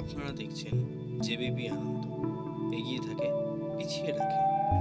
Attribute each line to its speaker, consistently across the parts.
Speaker 1: আপনারা দেখছেন জেবিপি আনন্দ, এগিয়ে থাকে, পিছিয়ে রাখে।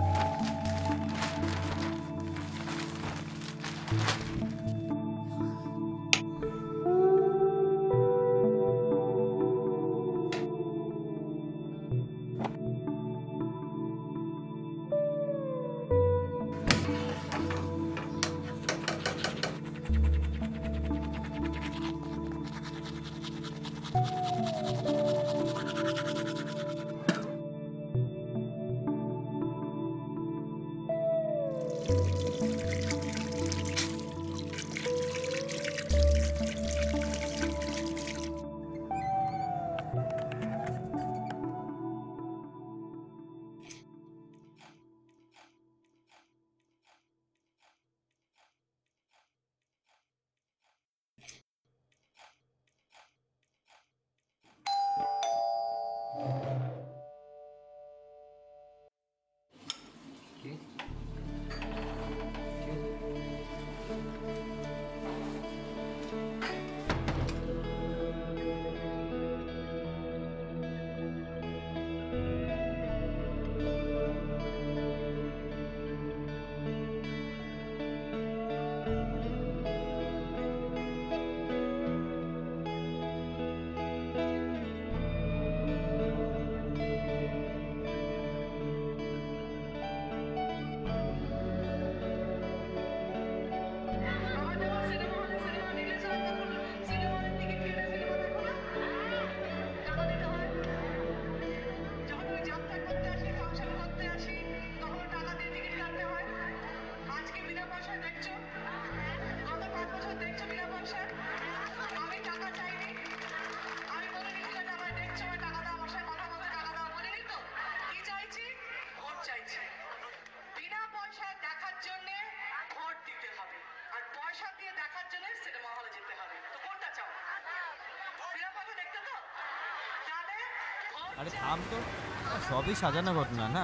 Speaker 2: আরে থাম তো, সবই সাজানো ঘটনা না।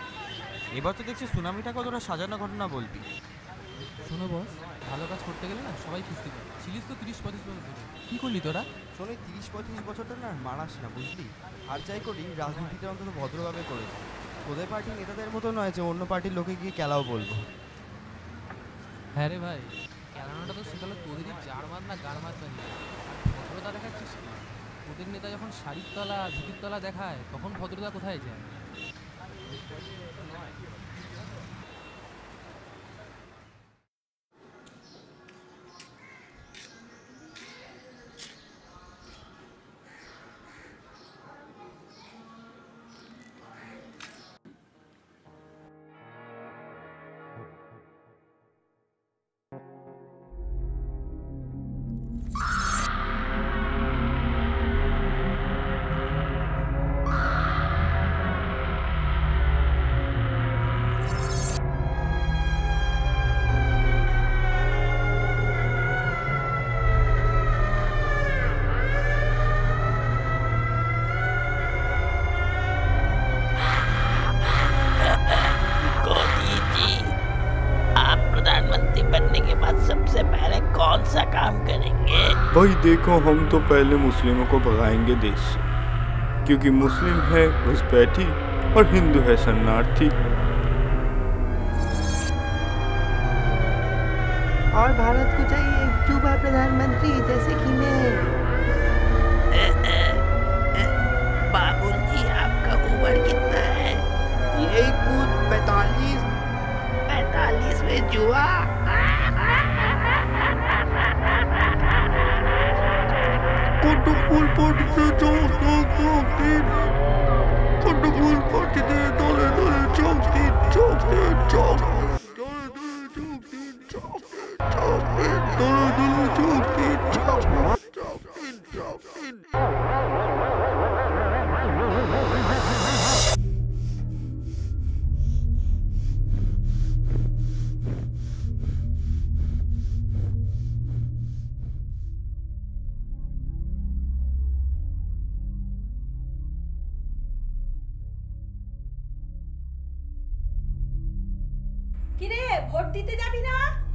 Speaker 2: এবার তো দেখছি সুনামিটা কতটা সাজানো ঘটনা বলবি।
Speaker 3: শোনো বস, ভালো কাজ করতে গেলে না সবাই খুঁজতে পারে। ছিলিস তো 30-35 বছর ধরে, কী করলি তোরা?
Speaker 2: শোনো, 30-35 বছরটা না মারাস না, বুঝলি? আর যাই করি রাজনীতিটা অন্তত ভদ্রভাবে করেছে। তোদের পার্টির নেতাদের মতো নয় যে অন্য পার্টির লোকে গিয়ে কেলাও বলবো।
Speaker 3: হ্যাঁ রে ভাই, কেলানোটা তো সেকালে তোদেরই জারমাত না গারমাত বানিয়ে ভদ্রতা দেখাচ্ছিস না। তোদের নেতা যখন শাড়ির তলা ধুতির তলা দেখায় তখন ভদ্রতা কোথায় যায়?
Speaker 4: भाई देखो, हम तो पहले मुस्लिमों को भगाएंगे देश से, क्योंकि मुस्लिम है घुसपैठी और हिंदू है शरणार्थी।
Speaker 5: और भारत को चाहिए एक युवा प्रधानमंत्री जैसे कि मैं।
Speaker 6: बाबूजी, आपका उम्र कितना है?
Speaker 5: यही कुछ 45।
Speaker 6: 45 में जुआ?
Speaker 4: Wonderful party se chokin, wonderful party de dole chokin,
Speaker 7: কিরে ভোট দিতে যাবি না?